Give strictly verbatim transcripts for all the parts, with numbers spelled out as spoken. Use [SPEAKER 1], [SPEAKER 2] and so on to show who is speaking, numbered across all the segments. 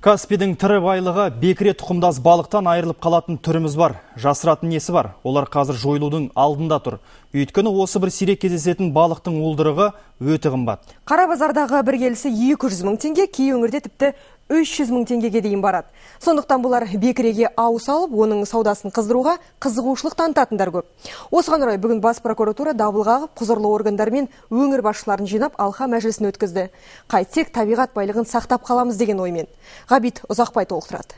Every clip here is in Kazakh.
[SPEAKER 1] Каспийдің тірі байлығы бекіре тұқымдас балықтан айырылып қалатын түріміз бар. Жасыратын несі бар? Олар қазір жойылудың алдында тұр. Өйткені осы бір сирек кездесетін балықтың уылдырығы өте қымбат.
[SPEAKER 2] Қара базардағы бір келісі екі жүз мың теңге, кей өңірде тіпті үш жүз мың теңгеге дейін барады. Сондықтан бұлар бекіреге ауыз алып, оның саудасын қыздыруға қызығушылық танытатындар көп. Осыған орай бүгін бас прокуратура дабыл қағып, құзырлы органдар мен өңір басшыларын жинап алқа мәжілісін өткізді. Қайтсек табиғат байлығын сақтап қаламыз деген оймен. Ғабит Ұзақбай толықтырады.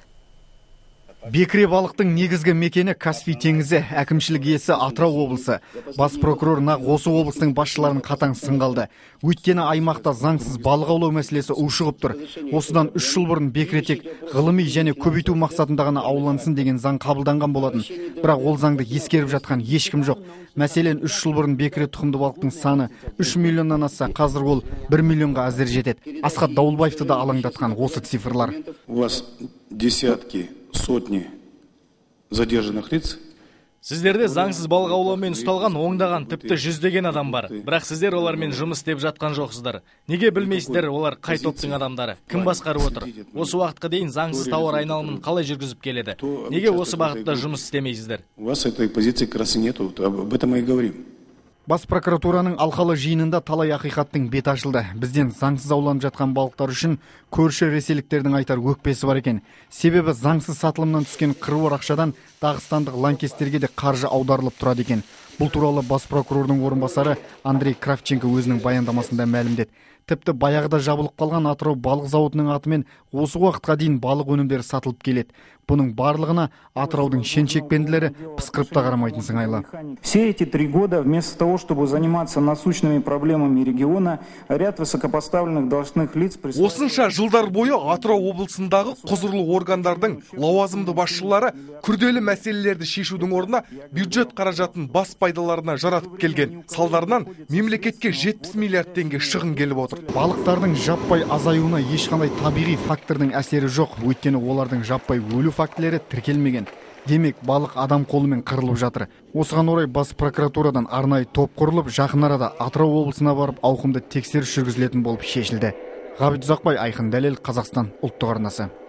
[SPEAKER 3] Бекіре балықтың негізгі мекені Каспий теңізі, әкімшілік иесі Атырау облысы. Бас прокурор нақ осы облыстың басшыларын қатаң сынға алды. Өйткені аймақта заңсыз балық аулау мәселесі ушығып тұр. Осыдан үш жыл бұрын бекіре тек ғылыми және көбейту мақсатында ғана аулансын деген заң қабылданған болатын. Бірақ ол заңды ескеріп жатқан ешкім жоқ. Мәселен, үш жыл бұрын бекіре тұқымды балықтың саны үш миллионнан асса, қазір ол бір миллионға әзер жетеді. Асхат Дауылбаевты да алаңдатқан осы цифрлар.
[SPEAKER 4] У вас десятки сотни задержанных лиц.
[SPEAKER 5] Сіздерде заңсыз балық аулаумен ұсталған оңдаған тіпті жүздеген адам бар. Бірақ сіздер олармен жұмыс істеп жатқан жоқсыздар. Неге білмейсіздер, олар қай топтың адамдары? Кім басқарып отыр? Осы уақытқа дейін заңсыз тауар айналымын қалай жүргізіп келеді? Неге осы бағытта жұмыс істемейсіздер?
[SPEAKER 4] У вас этой позиции как раз и нету. Об этом мы и говорим.
[SPEAKER 3] Бас прокуратураның алқалы жиынында талай ақиқаттың бет ашылды. Бізден заңсыз ауланып жатқан балықтар үшін көрші ресейліктердің айтар өкпесі бар екен. Себебі заңсыз сатылымнан түскен қыруар ақшадан дағыстандық лаңкестерге де қаржы аударылып тұрады екен. Бұл туралы бас прокурордың орынбасары Андрей Кравченко өзінің баяндамасында мәлімдеді. Тіпті баяғыда жабылып қалған Атырау балық зауытының атымен осы уақытқа дейін балық өнімдері сатылып келеді. Бұның барлығына Атыраудың шен-шекпенділері пысқырып та қарамайтын сыңайлы.
[SPEAKER 6] Все эти три года вместо того, чтобы заниматься насущными проблемами региона, ряд высокопоставленных должностных лиц...
[SPEAKER 7] Осынша жылдар бойы Атырау облысындағы құзырлы органдардың лауазымды басшылары күрделі мәселелерді шешудің орнына бюджет қаражатын бас пайдаларына жаратып келген. Салдарынан мемлекетке жетпіс миллиард теңге шығын келіп отыр.
[SPEAKER 3] Балықтардың жаппай азаюына ешқандай табиғи фактордың әсері жоқ. Өйткені олардың жаппай өлу фактілері тіркелмеген. Демек, балық адам қолымен қырылып жатыр. Осыған орай бас прокуратурадан арнайы топ құрылып, жақын арада Атырау облысына барып ауқымды тексеріс жүргізілетін болып шешілді. Ғабит Ұзақбай, Айқын Дәлел, Қазақстан ұлттық арнасы.